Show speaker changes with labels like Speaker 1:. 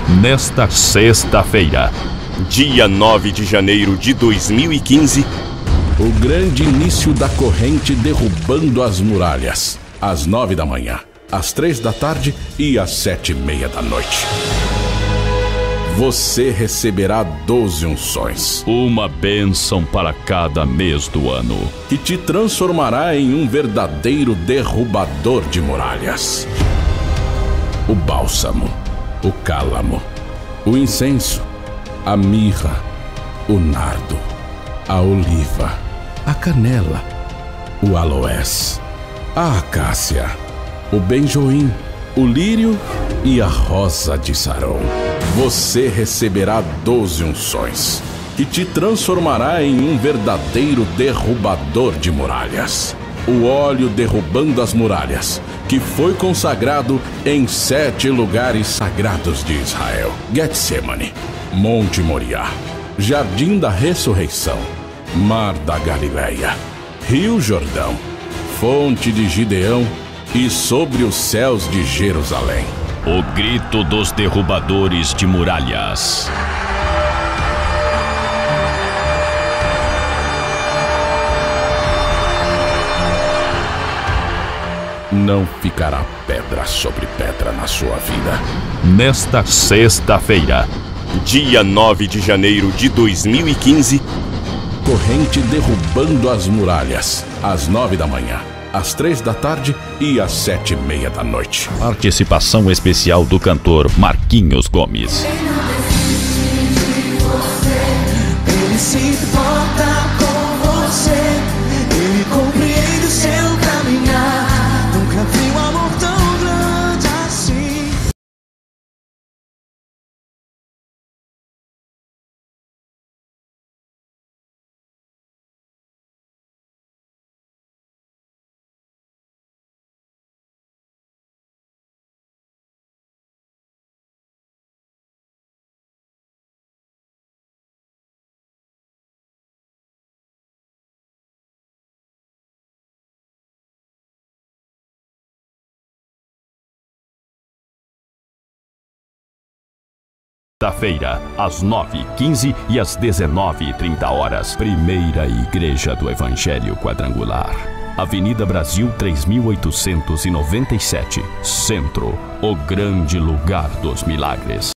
Speaker 1: Nesta sexta-feira, dia 9 de janeiro de 2015,
Speaker 2: o grande início da corrente derrubando as muralhas, às 9 da manhã, às 3 da tarde e às 7:30 da noite. Você receberá 12 unções,
Speaker 1: uma bênção para cada mês do ano,
Speaker 2: que te transformará em um verdadeiro derrubador de muralhas. O bálsamo, o cálamo, o incenso, a mirra, o nardo, a oliva, a canela, o aloés, a acácia, o benjoim, o lírio e a rosa de Saron. Você receberá 12 unções, que te transformará em um verdadeiro derrubador de muralhas. O óleo derrubando as muralhas, que foi consagrado em 7 lugares sagrados de Israel: Getsemane, Monte Moriá, Jardim da Ressurreição, Mar da Galileia, Rio Jordão, Fonte de Gideão e sobre os céus de Jerusalém.
Speaker 1: O grito dos derrubadores de muralhas.
Speaker 2: Não ficará pedra sobre pedra na sua vida.
Speaker 1: Nesta sexta-feira, dia 9 de janeiro de 2015,
Speaker 2: corrente derrubando as muralhas, às 9 da manhã, às 3 da tarde e às 7:30 da noite.
Speaker 1: Participação especial do cantor Marquinhos Gomes.
Speaker 3: Ele se importa com você, ele compreende o seu caminhar. Nunca vi um amor tão grande assim.
Speaker 1: Quinta-feira, às 9h15 e às 19h30. Primeira Igreja do Evangelho Quadrangular. Avenida Brasil 3897, Centro, o grande lugar dos milagres.